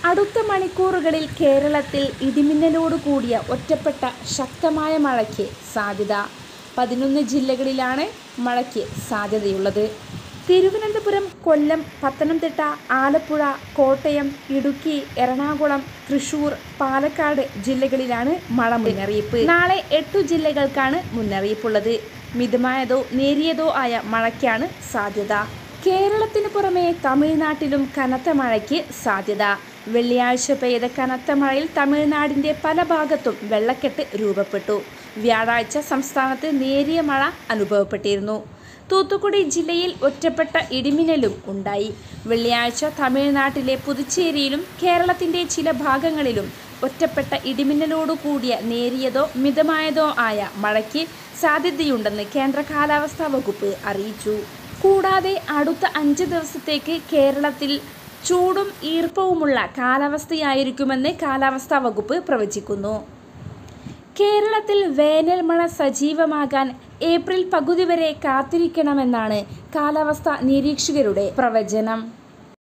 അടുത്ത മണിക്കൂറുകളിൽ കേരളത്തിൽ ഇടിമിന്നലോട് കൂടിയ ഒറ്റപ്പെട്ട ശക്തമായ മഴയ്ക്ക് സാധ്യത. 11 ജില്ലകളിലാണ് മഴയ്ക്ക് സാധ്യതയുള്ളത്. തിരുവനന്തപുരം, കൊല്ലം, പത്തനംതിട്ട, ആലപ്പുഴ, കോട്ടയം, ഇടുക്കി, എറണാകുളം, തൃശൂർ, പാലക്കാട് ജില്ലകളിലാണ് മഴ മുന്നറിയിപ്പ്. നാളെ 8 ജില്ലകൾക്കാണ് മുന്നറിയിപ്പുള്ളത്. മിതമായതോ നേരിയതോ ആയ മഴയ്ക്കാണ് സാധ്യത. കേരളത്തിന് പുറമെ തമിഴ്നാട്ടിലും കനത്ത മഴയ്ക്ക് സാധ്യത. വെള്ളിയാഴ്ച പെയ്ത കനത്ത മഴയിൽ തമിഴ്നാടിൻ്റെ പല ഭാഗത്തും വെള്ളക്കെട്ട് രൂപപ്പെട്ടു. വ്യാഴാഴ്ച സംസ്ഥാനത്ത് നേരിയ മഴ അനുഭവപ്പെട്ടിരുന്നു. തൂത്തുക്കുടി ജില്ലയിൽ ഒറ്റപ്പെട്ട ഇടിമിന്നലും ഉണ്ടായി. വെള്ളിയാഴ്ച തമിഴ്നാട്ടിലെ പുതുച്ചേരിയിലും കേരളത്തിൻ്റെ ചില ഭാഗങ്ങളിലും ഒറ്റപ്പെട്ട ഇടിമിന്നലോടു കൂടിയ നേരിയതോ മിതമായതോ ആയ മഴയ്ക്ക് സാധ്യതയുണ്ടെന്ന് കേന്ദ്ര കാലാവസ്ഥാ വകുപ്പ് അറിയിച്ചു. കൂടാതെ അടുത്ത 5 ദിവസത്തേക്ക് കേരളത്തിൽ ചൂടും ഈർപ്പവുമുള്ള കാലാവസ്ഥയായിരിക്കുമെന്ന് കാലാവസ്ഥാ വകുപ്പ് പ്രവചിക്കുന്നു. കേരളത്തിൽ വേനൽ മഴ സജീവമാകാൻ ഏപ്രിൽ പകുതി വരെ കാത്തിരിക്കണമെന്നാണ് കാലാവസ്ഥാ നിരീക്ഷകരുടെ പ്രവചനം.